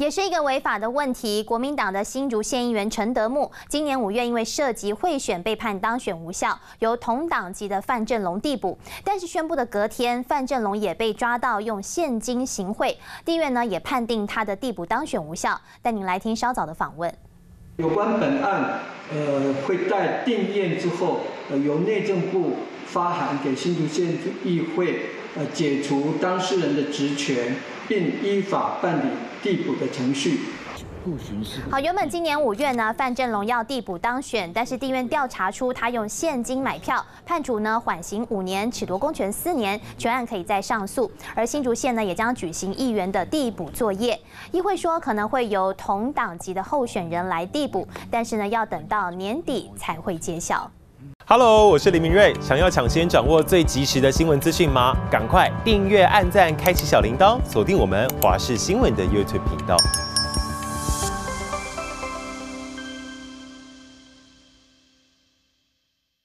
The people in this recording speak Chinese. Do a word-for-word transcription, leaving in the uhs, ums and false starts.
也是一个违法的问题。国民党的新竹县议员陈德木，今年五月因为涉及贿选被判当选无效，由同党籍的范振龙递补。但是宣布的隔天，范振龙也被抓到用现金行贿，地院呢也判定他的递补当选无效。带您来听稍早的访问。 有关本案，呃，会在定验之后，呃，由内政部发函给新竹县议会，呃，解除当事人的职权，并依法办理递补的程序。 好，原本今年五月呢，范振龙要递补当选，但是地院调查出他用现金买票，判处呢缓刑五年，褫夺公权四年，全案可以再上诉。而新竹县呢也将举行议员的递补作业，议会说可能会由同党籍的候选人来递补，但是呢要等到年底才会揭晓。 Hello， 我是林明瑞。想要抢先掌握最及时的新闻资讯吗？赶快订阅、按赞、开启小铃铛，锁定我们华视新闻的 YouTube 频道。